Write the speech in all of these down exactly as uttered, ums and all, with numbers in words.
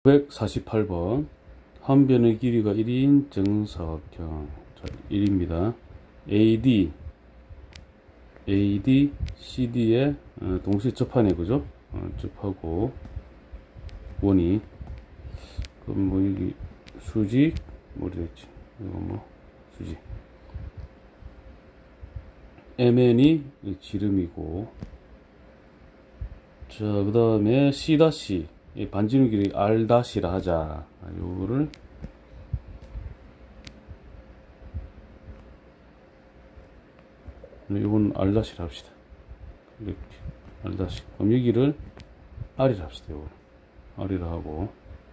구백사십팔 번 한 변의 길이가 일인 정사각형. 자, 일입니다. 에이디 에이디 씨디에 어, 동시에 접하네, 그죠? 어, 접하고 원이, 그럼 뭐 여기 수직 뭐 이랬지, 이거 뭐 수직, 엠엔이 지름이고, 자 그 다음에 C 다시 반지름 길이 R 다시라 하자. 요거를 요건 R 다시라 합시다. 이렇게 R 다시. 그럼 여기를 R이라 합시다. 요거 R이라 하고,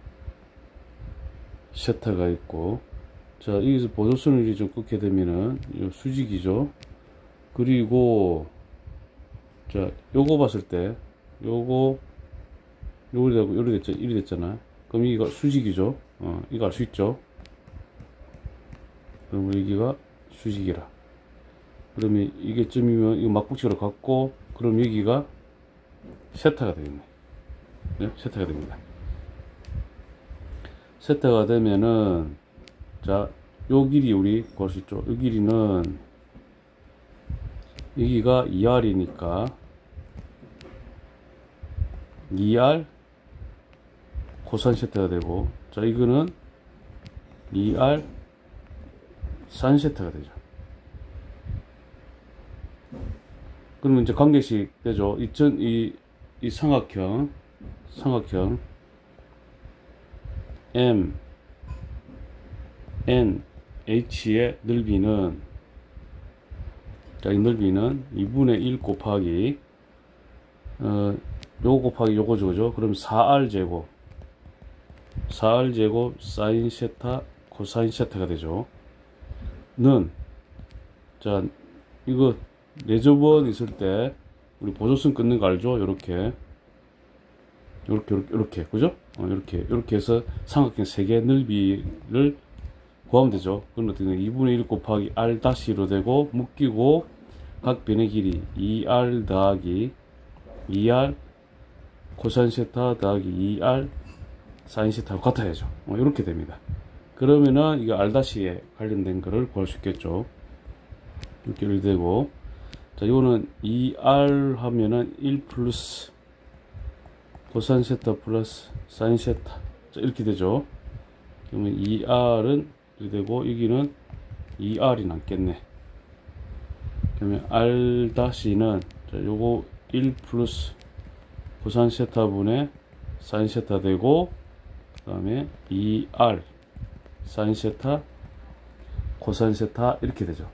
세타가 있고, 자 여기서 보조선을 좀 끊게 되면은 요 수직이죠. 그리고 자 요거 봤을 때 요거 요리 되고 요리 됐죠, 이리 됐잖아. 그럼 여기가 수직이죠. 어, 이거 알 수 있죠. 그러면 여기가 수직이라. 그러면 이게 점이면 이거 막북치로 갖고, 그럼 여기가 세타가 되겠네. 네? 세타가 됩니다. 세타가 되면은, 자, 요 길이 우리 구할 수 있죠. 요 길이는 여기가 이 알이니까 이 알 코사인 세타가 되고, 자 이거는 이 알 사인 세타가 되죠. 그러면 이제 관계식 되죠. 이천 이, 이 삼각형 삼각형 M N H의 넓이는, 자 이 넓이는 이분의 일 곱하기 어 요거 곱하기 요거죠, 그죠? 그럼 사 알 제곱 사 알 제곱 사인 세타 코사인 세타가 되죠. 는, 자 이거 내접원 있을 때 우리 보조선 끊는 거 알죠? 요렇게 요렇게 요렇게, 요렇게 그죠? 어, 요렇게 요렇게 해서 삼각형 세 개 넓이를 구하면 되죠. 그럼 어떻게 이분의 일 곱하기 R 다시로 되고, 묶이고 각 변의 길이 이 알 더하기 이 알 코사인 세타 더하기 이 알 사인 세타하고 같아야죠. 어, 이렇게 됩니다. 그러면은 이거 R 다시에 관련된 거를 구할 수 있겠죠. 이렇게 되고, 자 이거는 이 알 하면은 일 플러스 코사인 세타 플러스 사인 세타, 자 이렇게 되죠. 그러면 이 알은 이렇게 되고, 여기는 이 알이 남겠네. 그러면 R 다시는, 자 요거 일 플러스 코사인 세타 분의 사인 세타 되고, 그 다음에 이 알 사인 세타 코사인 세타 이렇게 되죠.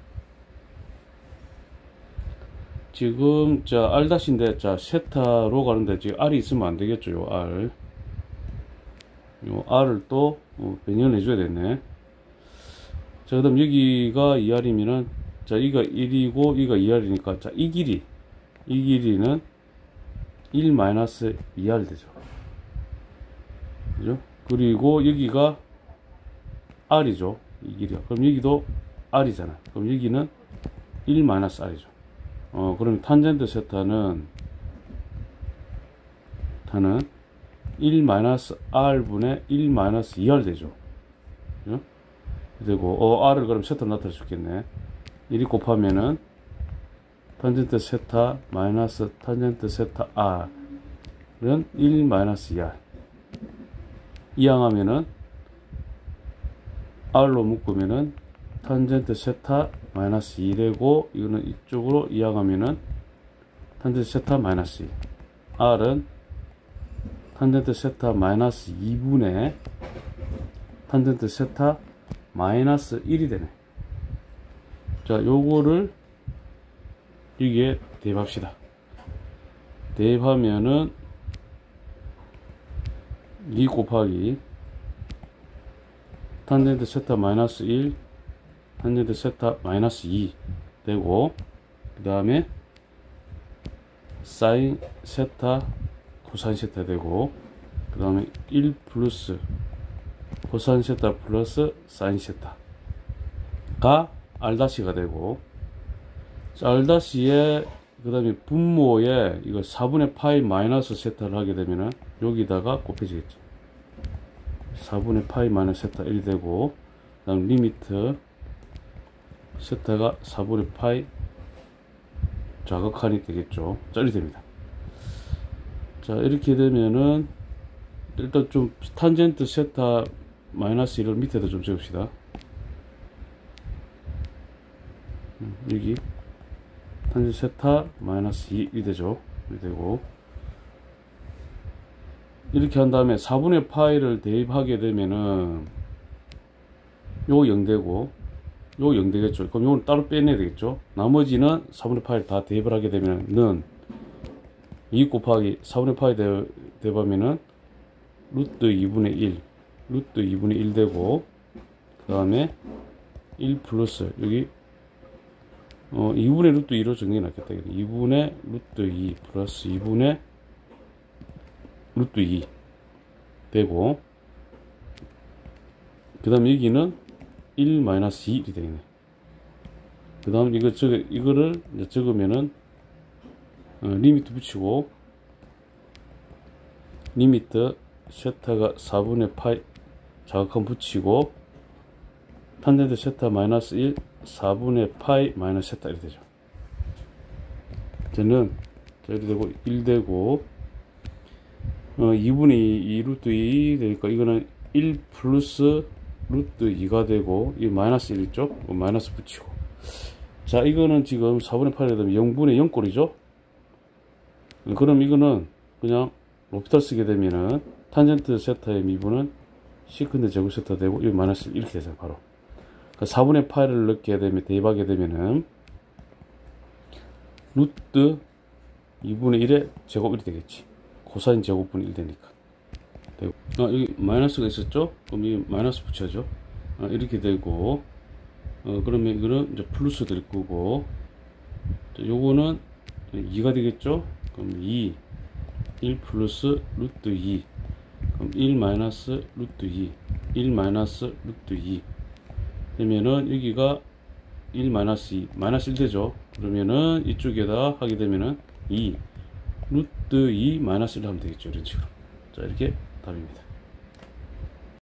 지금 자 R 다시인데, 자 세타로 가는데 지금 R이 있으면 안 되겠죠. 요 R 요 R을 또 어, 변형해 줘야 되네. 자 그 다음 여기가 이 알이면은, 자 이가 일이고 이가 이 알이니까, 자 이 길이 이 길이는 일 마이너스 이 알 되죠. 그죠? 그리고 여기가 R이죠. 이 길이가. 그럼 여기도 R이잖아. 그럼 여기는 일 마이너스 R이죠. 어, 그럼 탄젠트 세타는, 타는 일 마이너스 R 분의 일 마이너스 이 알 되죠. 그죠? 되고, 어, R을 그럼 세타로 나타낼 수 있겠네. 일이 곱하면은 탄젠트 세타 마이너스 탄젠트 세타 R은 일 마이너스 이 알. 이항하면은 R로 묶으면은 탄젠트 세타 마이너스 이 되고, 이거는 이쪽으로 이항하면은 탄젠트 세타 마이너스 이. R은 탄젠트 세타 마이너스 이분의 탄젠트 세타 마이너스 일이 되네. 자 요거를 여기에 대입합시다. 대입하면은 이 곱하기 탄젠트 세타 마이너스 일 탄젠트 세타 마이너스 이 되고, 그 다음에 사인 세타 코사인 세타 되고, 그 다음에 일 플러스 코사인 세타 플러스 사인 세타가 R 다시가 되고, R 다시에 그 다음에 분모에 이거 사분의 파이 마이너스 세타를 하게 되면은 여기다가 곱해지겠죠. 사분의 파이 마이너스 세타 일이 되고, 그 다음 리미트 세타가 사분의 파이 좌극한이 되겠죠. 자, 이렇게 됩니다. 자, 이렇게 되면은 일단 좀 탄젠트 세타 마이너스 일을 밑에다 좀 적읍시다. 여기 탄젠트 세타 마이너스 이이 되죠. 이렇게 되고, 이렇게 한 다음에 사분의 파이를 대입하게 되면은 요거 영 되고 요거 영 되겠죠. 그럼 요건 따로 빼내야 되겠죠. 나머지는 사분의 파이를 다 대입을 하게 되면은 이 곱하기 사분의 파이 대입하면은 루트 이분의 일, 루트 이분의 일 되고, 그 다음에 일 플러스 여기 어 이분의 루트 이로 정리해 놨겠다. 이분의 루트 이 플러스 이분의 루트 이 되고, 그 다음 여기는 일 마이너스 이이 되겠네. 그 다음 이거 적 이거를 이제 적으면은 어, 리미트 붙이고, 리미트 세타가 사분의 파이 자극한 붙이고, 탄젠트 세타 마이너스 일 사분의 파이 마이너스 세타 이렇게 되죠. 저는 이렇게 되고 일 되고, 어, 이분의 이 루트 이 되니까 이거는 일 플러스 루트 이가 되고, 이 마이너스 일 있죠? 마이너스 붙이고. 자, 이거는 지금 사분의 파이가 되면 영분의 영꼴이죠? 그럼 이거는 그냥 로피탈 쓰게 되면은 탄젠트 세타의 미분은 시컨드 제곱 세타 되고, 이 마이너스 이렇게 되잖아요, 바로. 그러니까 사분의 파이를 넣게 되면, 대입하게 되면은 루트 이분의 일의 제곱 일이 되겠지. 코사인 제곱분의 일 되니까. 되고. 아, 여기 마이너스가 있었죠? 그럼 이 마이너스 붙여야죠. 아, 이렇게 되고, 어, 그러면 이거는 이제 플러스 될 거고, 자, 요거는 이가 되겠죠? 그럼 이, 일 플러스 루트 이, 그럼 일 마이너스 루트 이, 일 마이너스 루트 이 되면은 여기가 일 마이너스 이, 마이너스 일 되죠? 그러면은 이쪽에다 하게 되면은 이 루트 이 마이너스 일 하면 되겠죠. 이런 식으로. 자, 이렇게 답입니다.